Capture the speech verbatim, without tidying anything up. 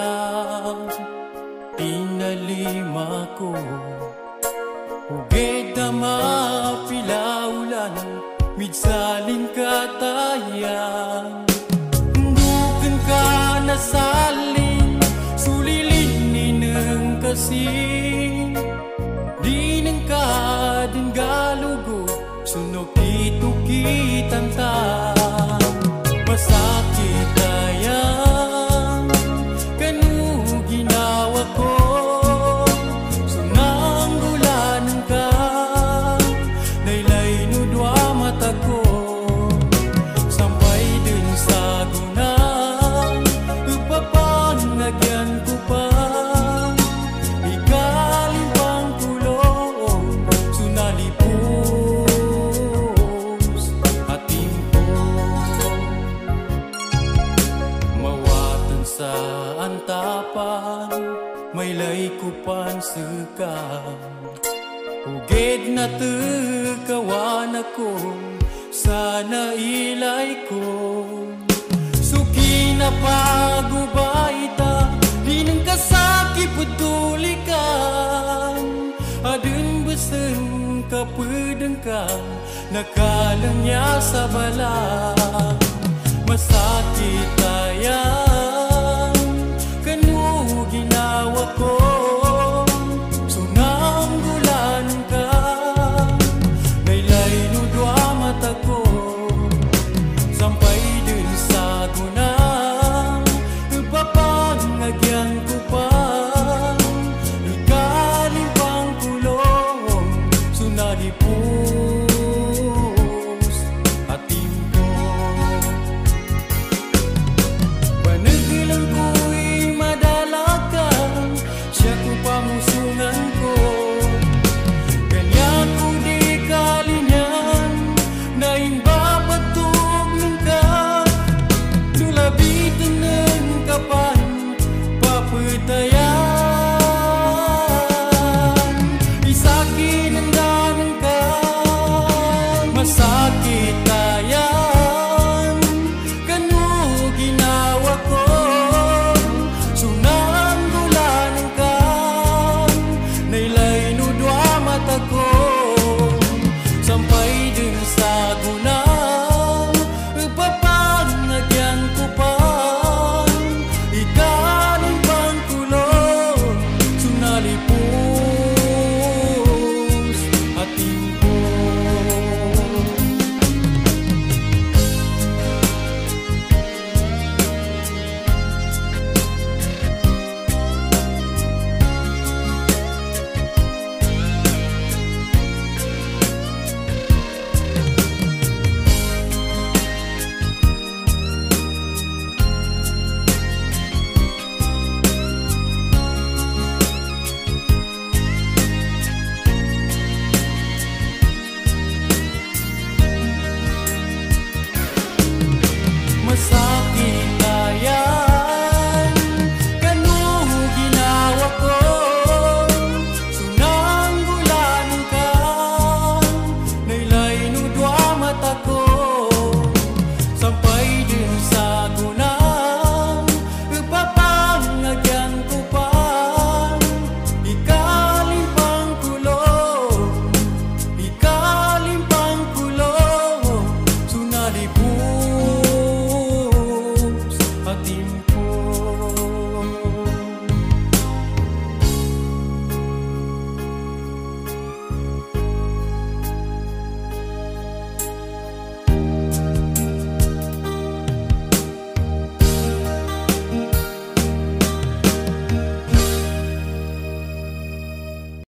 Tinalima ko uged na mapilaulan midsalin katayan Dukan ka nasalin sulilin ninang kasing di nang kadin galugo sunok itukitan ta masakit ayan kanu ginawa ko sunanggulan ka laylay nudwa mata ko sampai din sa gunang upapanagyan ko pa ikalimpang kulong sunalipos atimpo mawatan sa antapan maylay kupan sekam uged na tekawan ako sana ilay ko suki na pagubayta di nang kasaki pedulikan adun besen kapedengkan nakalangnya sa bala masakit ayah